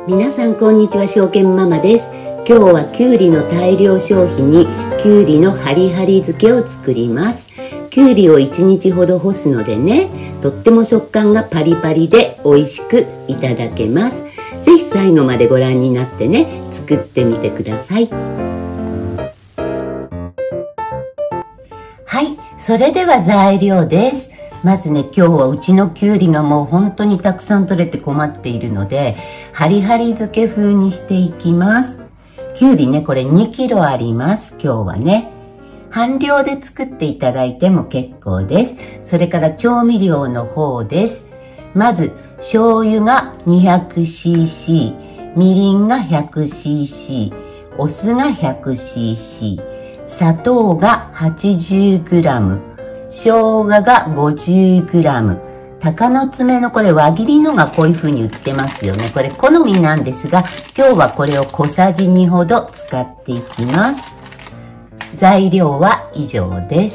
皆さんこんにちは、証券ママです。今日はきゅうりの大量消費にきゅうりのハリハリ漬けを作ります。きゅうりを1日ほど干すのでね、とっても食感がパリパリで美味しくいただけます。ぜひ最後までご覧になってね、作ってみてください。はい、それでは材料です。まずね、今日はうちのきゅうりがもう本当にたくさん取れて困っているので、ハリハリ漬け風にしていきます。きゅうりね、これ2キロあります。今日はね。半量で作っていただいても結構です。それから調味料の方です。まず、醤油が 200cc、みりんが 100cc、お酢が 100cc、砂糖が 80g、生姜が 50g、鷹の爪のこれ輪切りのがこういう風に売ってますよね。これ好みなんですが、今日はこれを小さじ2ほど使っていきます。材料は以上です。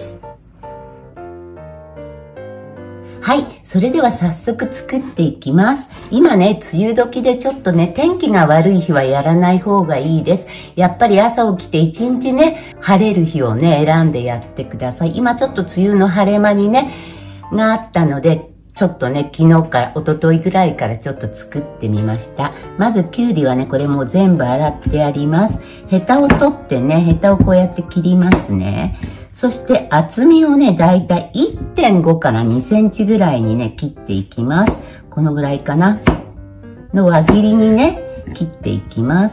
はい、それでは早速作っていきます。今ね、梅雨時でちょっとね、天気が悪い日はやらない方がいいです。やっぱり朝起きて一日ね、晴れる日をね、選んでやってください。今ちょっと梅雨の晴れ間にね、があったので、ちょっとね、昨日から一昨日ぐらいからちょっと作ってみました。まずきゅうりはね、これもう全部洗ってあります。ヘタを取ってね、ヘタをこうやって切りますね。そして厚みをね、だいたい 1.5 から2センチぐらいにね、切っていきます。このぐらいかなの輪切りにね、切っていきます。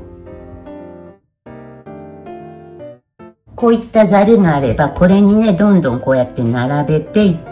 こういったざるがあれば、これにね、どんどんこうやって並べていって、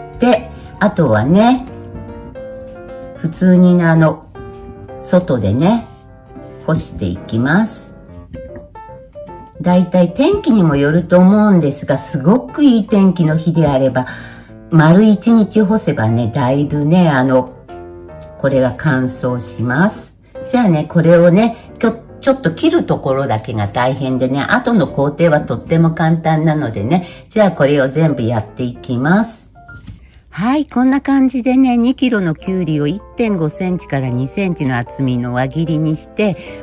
あとはね、普通に外でね、干していきます。だいたい天気にもよると思うんですが、すごくいい天気の日であれば、丸1日干せばね、だいぶね、これが乾燥します。じゃあね、これをね、ちょっと切るところだけが大変でね、後の工程はとっても簡単なのでね、じゃあこれを全部やっていきます。はい、こんな感じでね、2キロのきゅうりを 1.5 センチから2センチの厚みの輪切りにして、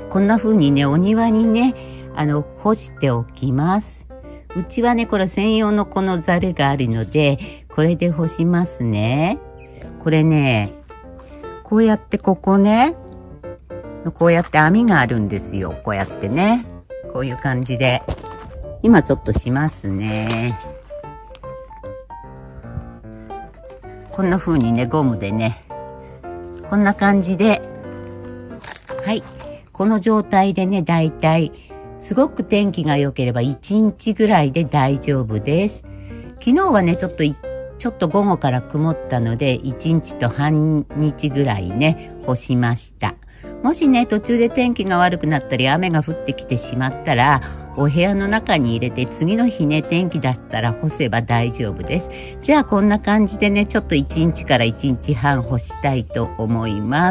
こんな風にね、お庭にね、干しておきます。うちはね、これ専用のこのザルがあるので、これで干しますね。これね、こうやってここね、こうやって網があるんですよ。こうやってね。こういう感じで。今ちょっとしますね。こんな風にね、ゴムでね。こんな感じで。はい。この状態でね、だいたい、すごく天気が良ければ1日ぐらいで大丈夫です。昨日はね、ちょっと午後から曇ったので、1日と半日ぐらいね、干しました。もしね、途中で天気が悪くなったり、雨が降ってきてしまったら、お部屋の中に入れて、次の日ね、天気出したら干せば大丈夫です。じゃあ、こんな感じでね、ちょっと1日から1日半干したいと思います。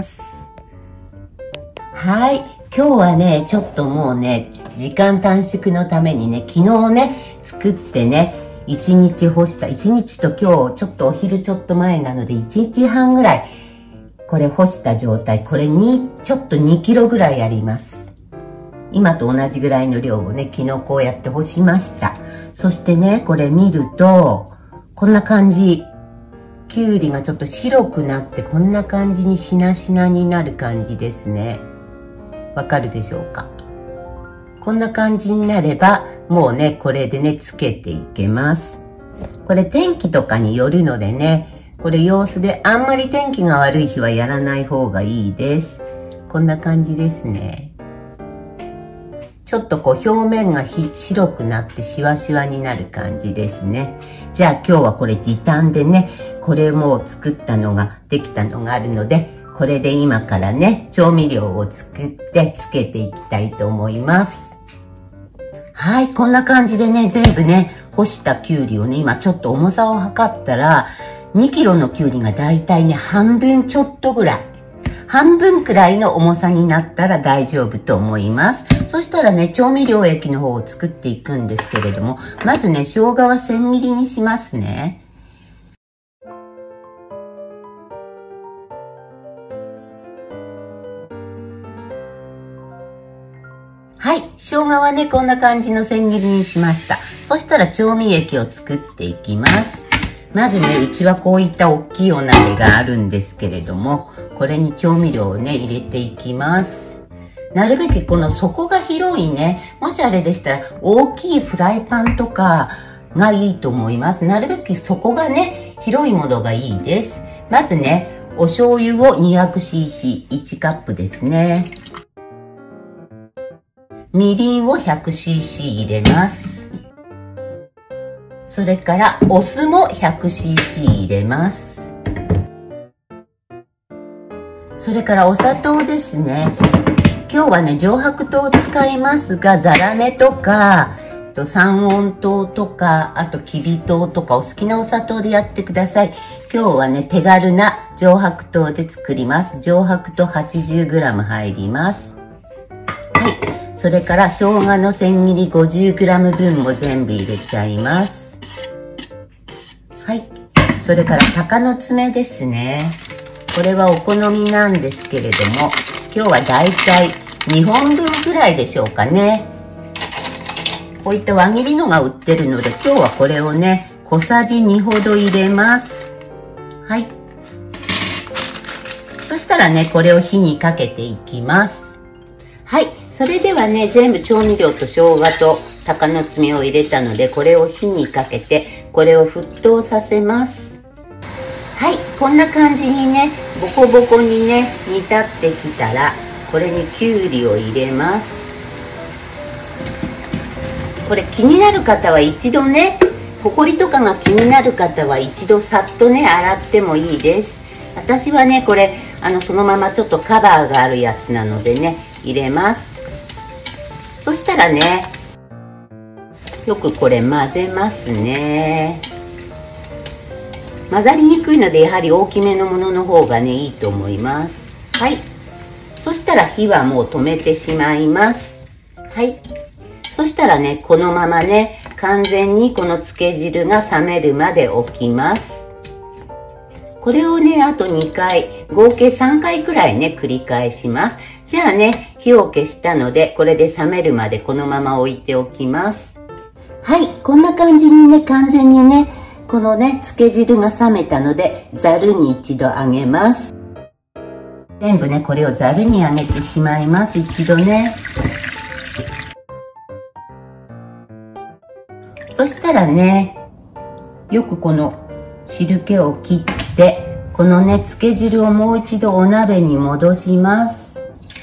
はい。今日はね、ちょっともうね、時間短縮のためにね、昨日ね、作ってね、1日干した、1日と今日ちょっとお昼ちょっと前なので、1日半ぐらい、これ干した状態、これにちょっと2キロぐらいあります。今と同じぐらいの量をね、昨日こうやって干しました。そしてね、これ見ると、こんな感じ。きゅうりがちょっと白くなって、こんな感じにしなしなになる感じですね。わかるでしょうか？こんな感じになれば、もうね、これでね、つけていけます。これ天気とかによるのでね、これ様子であんまり天気が悪い日はやらない方がいいです。こんな感じですね。ちょっとこう表面が白くなってシワシワになる感じですね。じゃあ今日はこれ時短でね、これもう作ったのができたのがあるので、これで今からね、調味料を作ってつけていきたいと思います。はい、こんな感じでね、全部ね、干したきゅうりをね、今ちょっと重さを測ったら、2キロのきゅうりがだいたいね、半分ちょっとぐらい。半分くらいの重さになったら大丈夫と思います。そしたらね、調味料液の方を作っていくんですけれども、まずね、生姜は千切りにしますね。 はい。生姜はね、こんな感じの千切りにしました。そしたら調味液を作っていきます。まずね、うちはこういった大きいお鍋があるんですけれども、これに調味料をね、入れていきます。なるべくこの底が広いね、もしあれでしたら大きいフライパンとかがいいと思います。なるべく底がね、広いものがいいです。まずね、お醤油を 200cc、1カップですね。みりんを 100cc 入れます。それからお酢も 100cc 入れます。それからお砂糖ですね。今日はね、上白糖を使いますが、ザラメとか、三温糖とか、あときび糖とかお好きなお砂糖でやってください。今日はね、手軽な上白糖で作ります。上白糖 80g 入ります。はい。それから生姜の千切り 50g 分も全部入れちゃいます。はい。それから鷹の爪ですね。これはお好みなんですけれども、今日はだいたい2本分くらいでしょうかね。こういった輪切りのが売ってるので、今日はこれをね、小さじ2ほど入れます。はい。そしたらね、これを火にかけていきます。はい。それではね、全部調味料と生姜と鷹の爪を入れたので、これを火にかけて、これを沸騰させます。はい。こんな感じにね、ボコボコにね、煮立ってきたら、これにきゅうりを入れます。これ気になる方は一度ね、ほこりとかが気になる方は一度さっとね、洗ってもいいです。私はね、これ、そのままちょっとカバーがあるやつなのでね、入れます。そしたらね、よくこれ混ぜますね。混ざりにくいので、やはり大きめのものの方がね、いいと思います。はい。そしたら火はもう止めてしまいます。はい。そしたらね、このままね、完全にこの漬け汁が冷めるまで置きます。これをね、あと2回、合計3回くらいね、繰り返します。じゃあね、火を消したので、これで冷めるまでこのまま置いておきます。はい、こんな感じにね、完全にね、このね、漬け汁が冷めたので、ざるに一度あげます。全部ね、これをざるにあげてしまいます。一度ね。そしたらね、よくこの汁気を切って、このね、漬け汁をもう一度お鍋に戻します。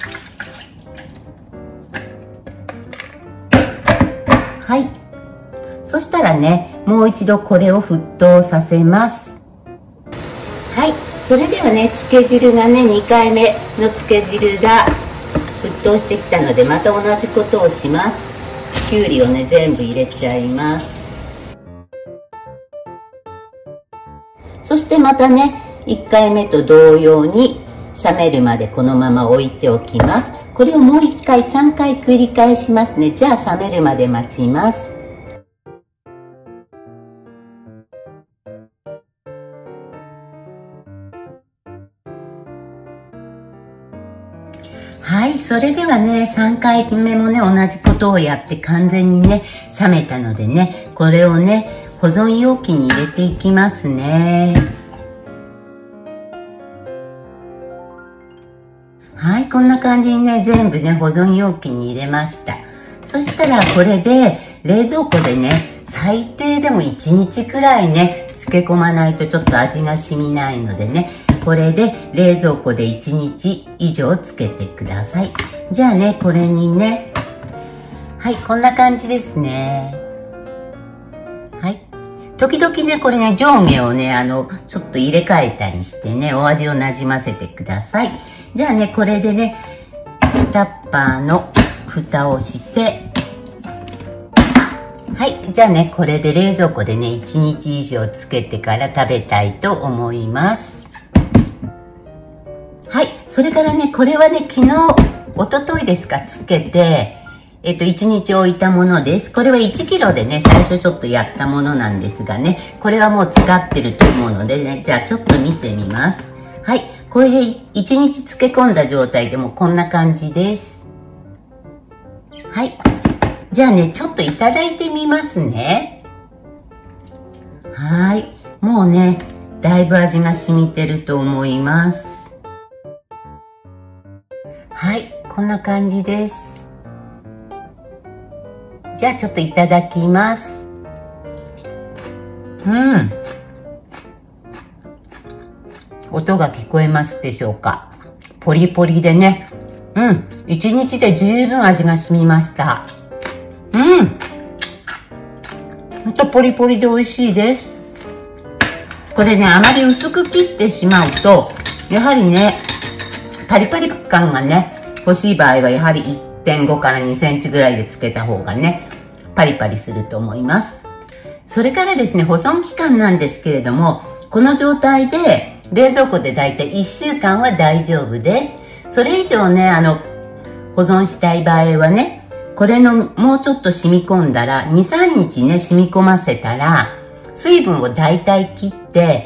はい。そしたらね、もう一度これを沸騰させます。はい。それではね、漬け汁がね、2回目の漬け汁が沸騰してきたので、また同じことをします。きゅうりをね、全部入れちゃいます。そしてまたね、1回目と同様に冷めるまでこのまま置いておきます。これをもう1回、3回繰り返しますね。じゃあ冷めるまで待ちます。はい、それではね、3回目もね、同じことをやって完全にね、冷めたのでね、これをね、保存容器に入れていきますね。はい、こんな感じにね、全部ね、保存容器に入れました。そしたらこれで、冷蔵庫でね、最低でも1日くらいね、漬け込まないとちょっと味が染みないのでね、これで冷蔵庫で1日以上つけてください。じゃあね、これにね、はい、こんな感じですね。はい。時々ね、これね、上下をね、ちょっと入れ替えたりしてね、お味をなじませてください。じゃあね、これでね、タッパーの蓋をして、はい。じゃあね、これで冷蔵庫でね、1日以上つけてから食べたいと思います。はい。それからね、これはね、昨日、一昨日ですか、つけて、1日置いたものです。これは1キロでね、最初ちょっとやったものなんですがね、これはもう使ってると思うのでね、じゃあちょっと見てみます。はい。これで1日漬け込んだ状態でもこんな感じです。 はい。じゃあね、ちょっといただいてみますね。はい。もうね、だいぶ味が染みてると思います。はい、こんな感じです。じゃあちょっといただきます。音が聞こえますでしょうか。ポリポリでね。1日で十分味が染みました。ほんとポリポリで美味しいです。これね、あまり薄く切ってしまうと、やはりね、パリパリ感がね、欲しい場合はやはり 1.5 から2センチぐらいでつけた方がね、パリパリすると思います。それからですね、保存期間なんですけれども、この状態で冷蔵庫でだいたい1週間は大丈夫です。それ以上ね、保存したい場合はね、これのもうちょっと染み込んだら、2、3日ね、染み込ませたら、水分をだいたい切って、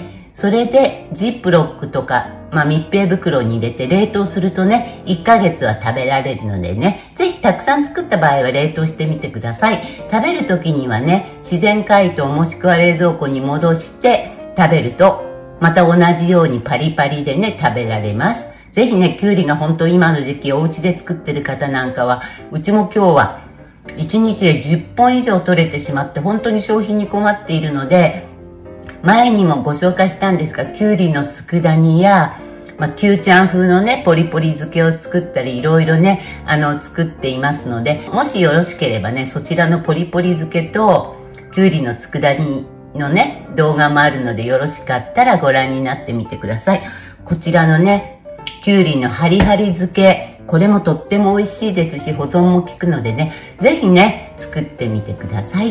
それでジップロックとか、密閉袋に入れて冷凍するとね、1ヶ月は食べられるのでね、ぜひたくさん作った場合は冷凍してみてください。食べる時にはね、自然解凍もしくは冷蔵庫に戻して食べると、また同じようにパリパリでね、食べられます。ぜひね、きゅうりが本当今の時期お家で作ってる方なんかは、うちも今日は1日で10本以上取れてしまって本当に消費に困っているので、前にもご紹介したんですが、きゅうりの佃煮や、きゅうちゃん風のね、ポリポリ漬けを作ったり、いろいろね、作っていますので、もしよろしければね、そちらのポリポリ漬けと、きゅうりの佃煮のね、動画もあるので、よろしかったらご覧になってみてください。こちらのね、きゅうりのハリハリ漬け、これもとっても美味しいですし、保存も効くのでね、ぜひね、作ってみてください。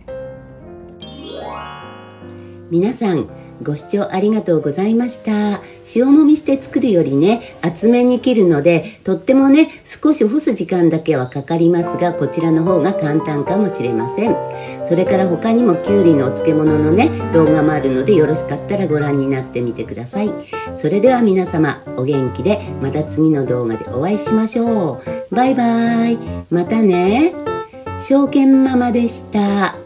皆さん、ご視聴ありがとうございました。塩もみして作るよりね、厚めに切るので、とってもね、少し干す時間だけはかかりますが、こちらの方が簡単かもしれません。それから他にもきゅうりのお漬物のね、動画もあるので、よろしかったらご覧になってみてください。それでは皆様、お元気で、また次の動画でお会いしましょう。バイバイ。またね。証券ママでした。